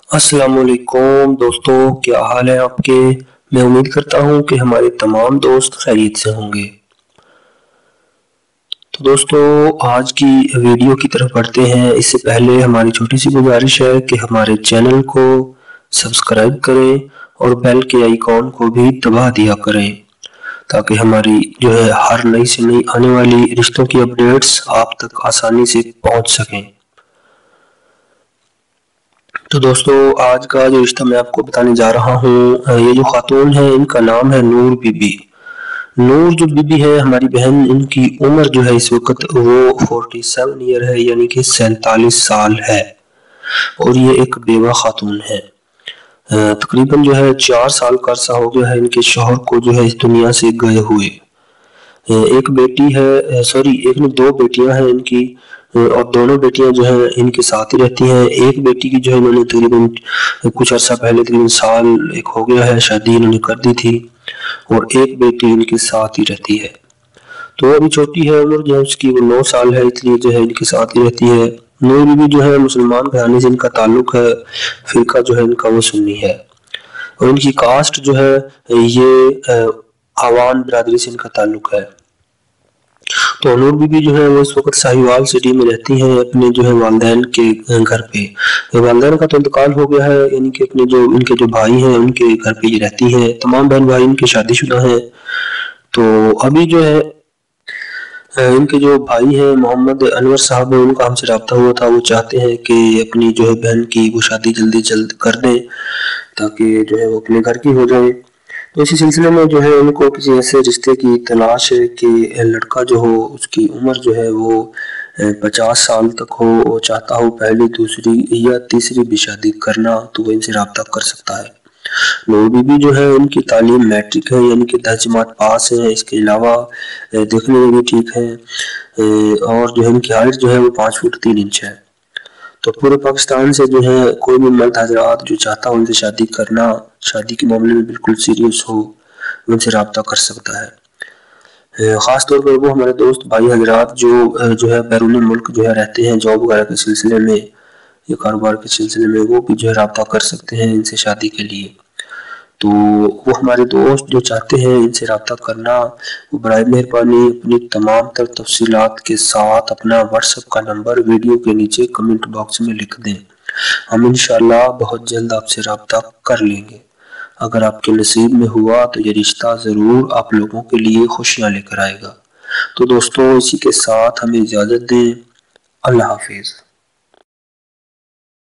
السلام علیکم دوستوں، کیا حال ہے آپ کے؟ میں امید کرتا ہوں کہ ہمارے تمام دوست خیریت سے ہوں گے۔ تو دوستوں، آج کی ویڈیو کی طرف بڑھتے ہیں۔ اس سے پہلے ہماری چھوٹی سی گزارش ہے کہ ہمارے چینل کو سبسکرائب کریں اور بیل کے آئیکن کو بھی دبا دیا کریں تاکہ ہماری ہر نئی سے نئی آنے والی رشتوں کی اپڈیٹس آپ تک آسانی سے پہنچ سکیں۔ تو دوستو، آج کا جو رشتہ میں آپ کو بتانے جا رہا ہوں، یہ جو خاتون ہے ان کا نام ہے نور بی بی۔ نور جو بی بی ہے ہماری بہن، ان کی عمر جو ہے اس وقت وہ 47 ایئر ہے، یعنی کہ 47 سال ہے، اور یہ ایک بیوہ خاتون ہے۔ تقریباً 4 سال کا عرصہ ہو گیا ہے ان کے شوہر کو اس دنیا سے گئے ہوئے۔ ایک بیٹی ہے، دو بیٹیاں ہیں ان کی، اور دونوں بیٹیاں ان کے ساتھ ہی رہتی ہیں۔ ایک بیٹی کی انہوں نے تقریباً کچھ عرصہ پہلے، تقریباً سال ایک ہو گیا ہے، شادی انہوں نے کر دی تھی، اور ایک بیٹی ان کے ساتھ ہی رہتی ہے۔ تو وہ ابھی چھوٹی ہے، عمر اس کی 9 سال ہے، اس لیے ان کے ساتھ ہی رہتی ہے۔ نور بی بی مسلمان گھرانے سے ان کا تعلق ہے، فرقہ ان کا وہ سنی ہے، اور ان کی کاسٹ یہ آوان برادری سے ان کا تعلق ہے۔ تو نور بی بی وہ اس وقت ساہیوال سٹی میں رہتی ہیں اپنے والدین کے گھر پہ۔ والدین کا تو انتقال ہو گیا ہے، یعنی کہ ان کے جو بھائی ہیں ان کے گھر پہ یہ رہتی ہیں۔ تمام بہن بھائی ان کے شادی شدہ ہیں۔ تو ابھی ان کے جو بھائی ہیں محمد انور صاحب، ان کا ہم سے رابطہ ہوا تھا، وہ چاہتے ہیں کہ اپنی بہن کی وہ شادی جلد کر دیں تاکہ وہ اپنے گھر کی ہو جائے۔ تو اسی سلسلے میں ان کو کسی ایسے رشتے کی تلاش ہے کہ لڑکا ہو، اس کی عمر وہ 50 سال تک ہو، وہ چاہتا ہو پہلی، دوسری یا تیسری بھی شادی کرنا، تو وہ ان سے رابطہ کر سکتا ہے۔ نور بی بی ان کی تعلیم میٹرک ہے، یعنی کہ 10 جماعت پاس ہے۔ اس کے علاوہ دیکھنے میں بھی ٹھیک ہے، اور ان کی ہائٹ وہ 5 فٹ 3 انچ ہے۔ تو پورے پاکستان سے کوئی بھی مرد حضرات جو چاہتا ہو ان سے شادی کرنا، شادی کے معاملے میں بالکل سیریس ہو، ان سے رابطہ کر سکتا ہے۔ خاص طور پر وہ ہمارے دوست بھائی حضرات جو بیرون ملک رہتے ہیں، جاب وغیرہ کے سلسلے میں یا کاروبار کے سلسلے میں، وہ بھی رابطہ کر سکتے ہیں ان سے شادی کے لیے۔ تو وہ ہمارے دوست جو چاہتے ہیں ان سے رابطہ کرنا، وہ برائے مہربانی اپنی تمام تر تفصیلات کے ساتھ اپنا واٹس ایپ کا نمبر ویڈیو کے نیچے کمنٹ باکس میں لکھ دیں۔ ہم انشاءاللہ بہت جلد آپ سے رابطہ کر لیں گے۔ اگر آپ کے نصیب میں ہوا تو یہ رشتہ ضرور آپ لوگوں کے لیے خوشیاں لے کر آئے گا۔ تو دوستوں، اسی کے ساتھ ہمیں اجازت دیں۔ اللہ حافظ۔